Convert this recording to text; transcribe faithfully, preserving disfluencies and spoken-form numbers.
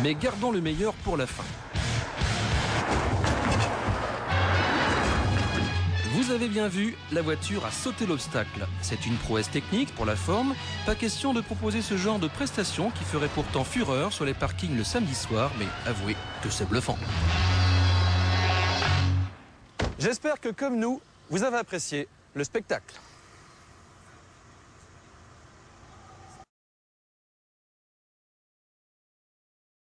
Mais gardons le meilleur pour la fin. Vous avez bien vu, la voiture a sauté l'obstacle. C'est une prouesse technique pour la forme. Pas question de proposer ce genre de prestation qui ferait pourtant fureur sur les parkings le samedi soir, mais avouez que c'est bluffant. J'espère que comme nous, vous avez apprécié le spectacle.